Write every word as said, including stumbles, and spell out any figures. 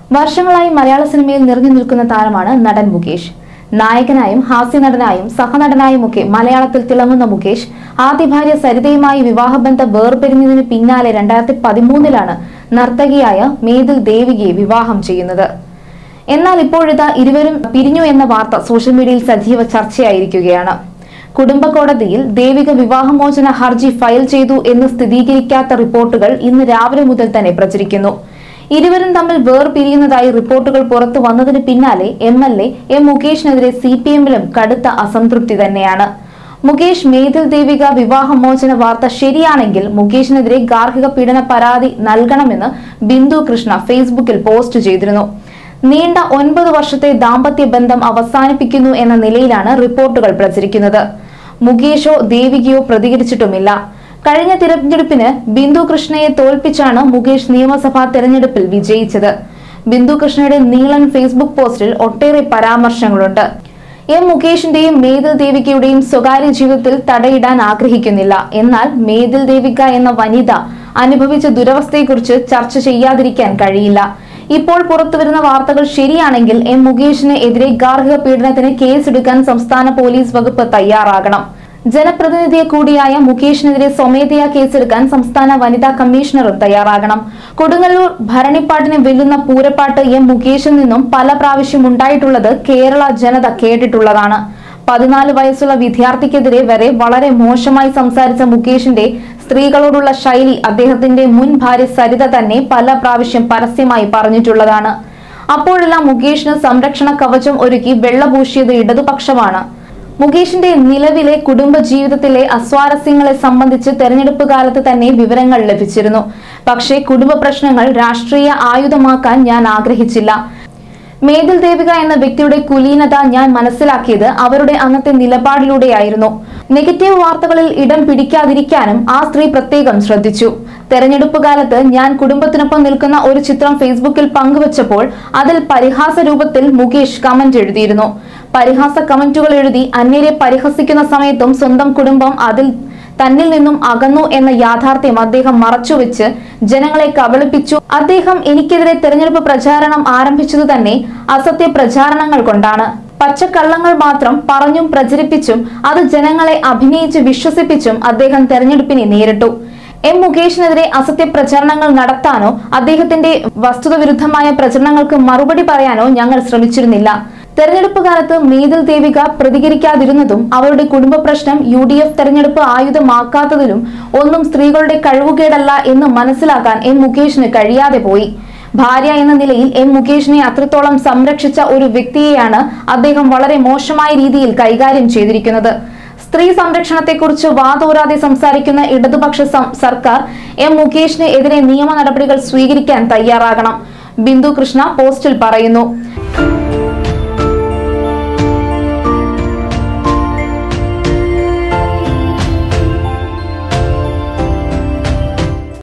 വർഷങ്ങളായി മലയാള സിനിമയിൽ നിറഞ്ഞു നിൽക്കുന്ന താരമാണ് നടൻ മുകേഷ്. നായകനായും ഹാസ്യനടനായും സഹനടനായുമൊക്കെ മലയാളത്തിൽ തിളങ്ങുന്ന മുകേഷ് ആദ്യ ഭാര്യ സരിതയുമായി വിവാഹബന്ധം വേർപിരിഞ്ഞതിന് പിന്നാലെ രണ്ടായിരത്തി പതിമൂന്നിലാണ് നർത്തകിയായ മേതിൽ ദേവികയെ വിവാഹം ചെയ്യുന്നത്. എന്നാൽ ഇപ്പോഴിതാ ഇരുവരും പിരിഞ്ഞു എന്ന വാർത്ത സോഷ്യൽ മീഡിയയിൽ സജീവ ചർച്ചയായിരിക്കുകയാണ്. കുടുംബ കോടതിയിൽ ദേവിക വിവാഹമോചന ഹർജി ഫയൽ ചെയ്തു എന്ന് സ്ഥിരീകരിക്കാത്ത റിപ്പോർട്ടുകൾ ഇന്ന് രാവിലെ മുതൽ തന്നെ പ്രചരിക്കുന്നു. ഇരുവരും തമ്മിൽ വേർപിരിയുന്നതായി റിപ്പോർട്ടുകൾ പുറത്തു വന്നതിന് പിന്നാലെ എം എൽ എ എം മുകേഷിനെതിരെ സി പി എമ്മിലും കടുത്ത അസംതൃപ്തി തന്നെയാണ്. മുകേഷ് മേതിൽ ദേവിക വിവാഹമോചന വാർത്ത ശരിയാണെങ്കിൽ മുകേഷിനെതിരെ ഗാർഹിക പീഡന പരാതി നൽകണമെന്ന് ബിന്ദു കൃഷ്ണ ഫേസ്ബുക്കിൽ പോസ്റ്റ് ചെയ്തിരുന്നു. നീണ്ട ഒൻപത് വർഷത്തെ ദാമ്പത്യ ബന്ധം അവസാനിപ്പിക്കുന്നു എന്ന നിലയിലാണ് റിപ്പോർട്ടുകൾ പ്രചരിക്കുന്നത്. മുകേഷോ ദേവികയോ പ്രതികരിച്ചിട്ടുമില്ല. കഴിഞ്ഞ തിരഞ്ഞെടുപ്പിന് ബിന്ദു കൃഷ്ണയെ തോൽപ്പിച്ചാണ് മുകേഷ് നിയമസഭാ തെരഞ്ഞെടുപ്പിൽ വിജയിച്ചത്. ബിന്ദു കൃഷ്ണയുടെ നീളൻ ഫേസ്ബുക്ക് പോസ്റ്റിൽ ഒട്ടേറെ പരാമർശങ്ങളുണ്ട്. എം മുകേഷിന്റെയും മേതിൽ ദേവികയുടെയും സ്വകാര്യ ജീവിതത്തിൽ തടയിടാൻ ആഗ്രഹിക്കുന്നില്ല. എന്നാൽ മേതിൽ ദേവിക എന്ന വനിത അനുഭവിച്ച ദുരവസ്ഥയെക്കുറിച്ച് ചർച്ച ചെയ്യാതിരിക്കാൻ കഴിയില്ല. ഇപ്പോൾ പുറത്തുവരുന്ന വാർത്തകൾ ശരിയാണെങ്കിൽ എം മുകേഷിന് എതിരെ ഗാർഹിക പീഡനത്തിന് കേസെടുക്കാൻ സംസ്ഥാന പോലീസ് വകുപ്പ് തയ്യാറാകണം. ജനപ്രതിനിധിയെ കൂടിയായ മുകേഷിനെതിരെ സ്വമേധയാ കേസെടുക്കാൻ സംസ്ഥാന വനിതാ കമ്മീഷണറും തയ്യാറാകണം. കൊടുങ്ങല്ലൂർ ഭരണിപ്പാട്ടിനെ വെല്ലുന്ന പൂരപ്പാട്ട് എം മുകേഷിൽ നിന്നും പല പ്രാവശ്യം ഉണ്ടായിട്ടുള്ളത് കേരള ജനത കേട്ടിട്ടുള്ളതാണ്. പതിനാല് വയസ്സുള്ള വിദ്യാർത്ഥിക്കെതിരെ വരെ വളരെ മോശമായി സംസാരിച്ച മുകേഷിന്റെ സ്ത്രീകളോടുള്ള ശൈലി അദ്ദേഹത്തിന്റെ മുൻ ഭാര്യ സരിത തന്നെ പല പ്രാവശ്യം പരസ്യമായി പറഞ്ഞിട്ടുള്ളതാണ്. അപ്പോഴെല്ലാം മുകേഷിന് സംരക്ഷണ കവചം ഒരുക്കി വെള്ളപൂശിയത് ഇടതുപക്ഷമാണ്. മുകേഷിന്റെ നിലവിലെ കുടുംബ ജീവിതത്തിലെ അസ്വാരസ്യങ്ങളെ സംബന്ധിച്ച് തെരഞ്ഞെടുപ്പ് കാലത്ത് തന്നെ വിവരങ്ങൾ ലഭിച്ചിരുന്നു. പക്ഷേ കുടുംബ പ്രശ്നങ്ങൾ രാഷ്ട്രീയ ആയുധമാക്കാൻ ഞാൻ ആഗ്രഹിച്ചില്ല. മേതിൽ ദേവിക എന്ന വ്യക്തിയുടെ കുലീനത ഞാൻ മനസ്സിലാക്കിയത് അവരുടെ അന്നത്തെ നിലപാടിലൂടെയായിരുന്നു. നെഗറ്റീവ് വാർത്തകളിൽ ഇടം പിടിക്കാതിരിക്കാനും ആ സ്ത്രീ പ്രത്യേകം ശ്രദ്ധിച്ചു. തെരഞ്ഞെടുപ്പ് കാലത്ത് ഞാൻ കുടുംബത്തിനൊപ്പം നിൽക്കുന്ന ഒരു ചിത്രം ഫേസ്ബുക്കിൽ പങ്കുവച്ചപ്പോൾ അതിൽ പരിഹാസ രൂപത്തിൽ മുകേഷ് കമന്റ് എഴുതിയിരുന്നു. പരിഹാസ കമന്റുകൾ എഴുതി അന്യരെ പരിഹസിക്കുന്ന സമയത്തും സ്വന്തം കുടുംബം അതിൽ തന്നിൽ നിന്നും അകന്നു എന്ന യാഥാർത്ഥ്യം അദ്ദേഹം മറച്ചുവെച്ച് ജനങ്ങളെ കബളിപ്പിച്ചു. അദ്ദേഹം എനിക്കെതിരെ തെരഞ്ഞെടുപ്പ് പ്രചാരണം ആരംഭിച്ചത് തന്നെ അസത്യ പ്രചാരണങ്ങൾ കൊണ്ടാണ്. പച്ചക്കള്ളങ്ങൾ മാത്രം പറഞ്ഞും പ്രചരിപ്പിച്ചും അത് ജനങ്ങളെ അഭിനയിച്ച് വിശ്വസിപ്പിച്ചും അദ്ദേഹം തെരഞ്ഞെടുപ്പിനെ നേരിട്ടു. എം മുകേഷിനെതിരെ അസത്യ പ്രചരണങ്ങൾ നടത്താനോ അദ്ദേഹത്തിന്റെ വസ്തുതവിരുദ്ധമായ പ്രചരണങ്ങൾക്ക് മറുപടി പറയാനോ ഞങ്ങൾ ശ്രമിച്ചിരുന്നില്ല. തെരഞ്ഞെടുപ്പ് കാലത്ത് മേതിൽ ദേവിക പ്രതികരിക്കാതിരുന്നതും അവരുടെ കുടുംബ പ്രശ്നം യു ഡി എഫ് തെരഞ്ഞെടുപ്പ് ആയുധമാക്കാത്തതിലും ഒന്നും സ്ത്രീകളുടെ കഴിവുകേടല്ല എന്ന് മനസ്സിലാക്കാൻ എം മുകേഷിന് കഴിയാതെ പോയി. ഭാര്യ എന്ന നിലയിൽ എം മുകേഷിനെ അത്രത്തോളം സംരക്ഷിച്ച ഒരു വ്യക്തിയെയാണ് അദ്ദേഹം വളരെ മോശമായ രീതിയിൽ കൈകാര്യം ചെയ്തിരിക്കുന്നത്. സ്ത്രീ സംരക്ഷണത്തെക്കുറിച്ച് വാതോരാതെ സംസാരിക്കുന്ന ഇടതുപക്ഷ സർക്കാർ എം മുകേഷിന് എതിരെ നിയമ നടപടികൾ സ്വീകരിക്കാൻ തയ്യാറാകണം. ബിന്ദു കൃഷ്ണ പോസ്റ്റിൽ പറയുന്നു.